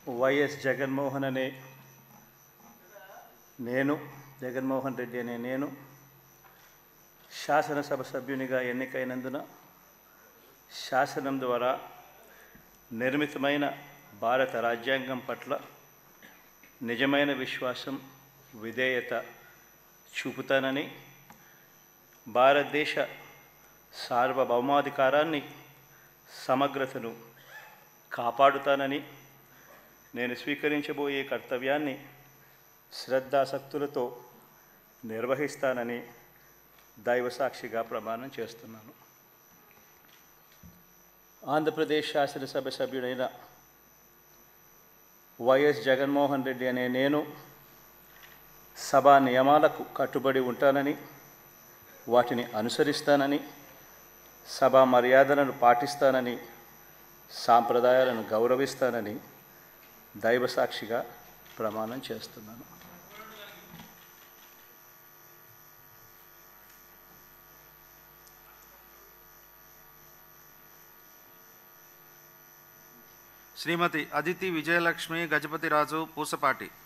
YS Jaganmohan Reddy అనే నేను శాసనసభ సభ్యునిగా ఎన్నికైనందున శాసనం ద్వారా నిర్మితమైన భారత రాజ్యాంగం పట్ల నిజమైన విశ్వాసం, విధేయత చూపుతానని, భారతదేశ సార్వభౌమాధికారాన్ని, సమగ్రతను కాపాడుతానని, నేను స్వీకరించబోయే కర్తవ్యాన్ని శ్రద్ధాసక్తులతో నిర్వహిస్తానని దైవసాక్షిగా ప్రమాణం చేస్తున్నాను. ఆంధ్రప్రదేశ్ శాసనసభ సభ్యుడైన వైఎస్ జగన్మోహన్ రెడ్డి అనే నేను సభా నియమాలకు కట్టుబడి ఉంటానని, వాటిని అనుసరిస్తానని, సభా మర్యాదలను పాటిస్తానని, సాంప్రదాయాలను గౌరవిస్తానని దైవసాక్షిగా ప్రమాణం చేస్తున్నాను. శ్రీమతి అదితి విజయలక్ష్మి గజపతిరాజు పూసపాటి.